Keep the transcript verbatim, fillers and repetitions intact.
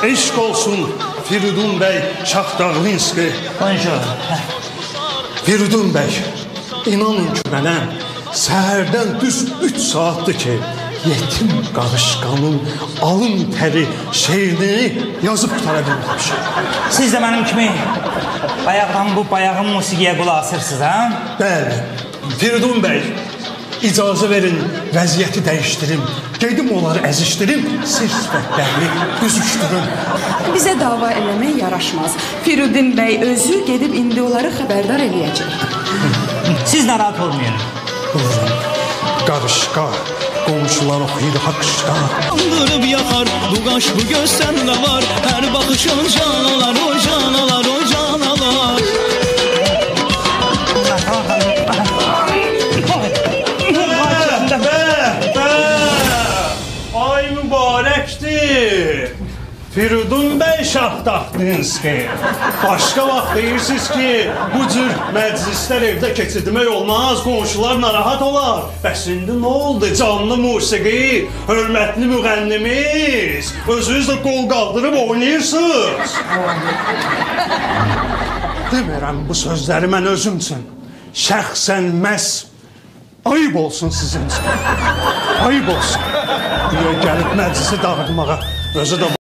eşq olsun Firidun bəy Şahdağlinski. Bonjour. Firidun bəy, inanın ki mənə səhərdən düz üç saatdır ki, yetim qarışqanın alın təri şeirini yazıb qutara bilməmişim. Siz də mənim kimi bayaqdan bu bayağın musiqiyə qulaq asırsınız, ha? Bəli, Firidun bəy, icazə verin, vəziyyəti dəyişdirim, gedim onları əzişdirim, sir sifətlərini büzüşdürüm. Bizə dava eləmək yaraşmaz. Firidun bəy özü gedib indi onları xəbərdar eləyəcək. Siz narahat olmayın. Buyurun, qarışqa, qonşular oxuyur haqışqa. Andırıb yaxar, bu qaş, bu göz səndə var. Hər baxışın canalar, o canalar, o canalar. Ay mübarəkdir. Firidun bəy Şahdağlinski. Başqa vaxt deyirsiniz ki, bu cür məclislər evdə keçirmək olmaz, qonşular narahat olar. Bəs indi nə oldu? Canlı musiqi, hörmətli müğənnimiz, özünüz də qol qaldırıb oynayırsınız. Demirəm bu sözləri mən özüm üçün. Şəxsən məhz ayıb olsun sizin üçün. Ayıb olsun. Niyə gəlib məclisi dağıtmağa, özü də